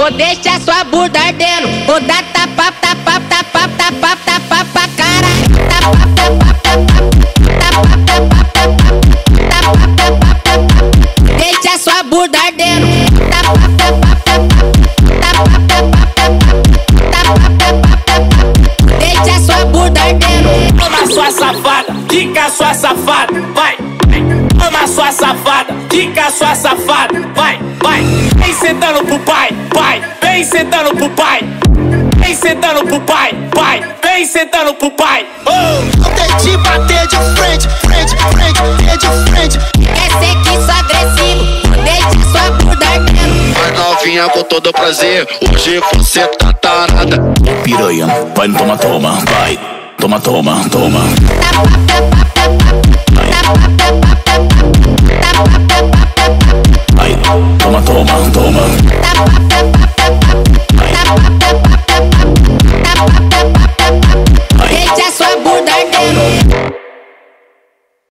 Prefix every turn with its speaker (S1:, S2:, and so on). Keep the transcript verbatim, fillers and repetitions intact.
S1: vou deixar sua bunda ardendo. Vou dar tapa, tapa, tapa, tapa, tapa pra cara. Tapa, tapa, tapa, tapa, tapa, tapa, tapa, tapa. Deixa sua bunda ardendo. Tapa, tapa, tapa, tapa, tapa, tapa, tapa, tapa. Deixa sua bunda ardendo.
S2: Toma sua safada, fica sua safada, vai. Toma sua safada, fica sua safada, vai, vai. Vem sentando pro pai, pai. Vem sentando pro pai. Vem sentando pro pai, pai. Vem sentando pro pai. Oh!
S3: Eu tentei bater de frente, frente, frente, de frente.
S1: Quer ser que sou agressivo, deixa sua bunda ardendo.
S3: Vai novinha com todo prazer, hoje você tá tarada.
S4: Ô piranha, vai no toma, toma, vai. Toma, toma, toma.
S1: Tapa, tapa, tapa, tapa, tapa, tapa, tapa, tapa, tapa.
S4: Vai, toma, toma, toma.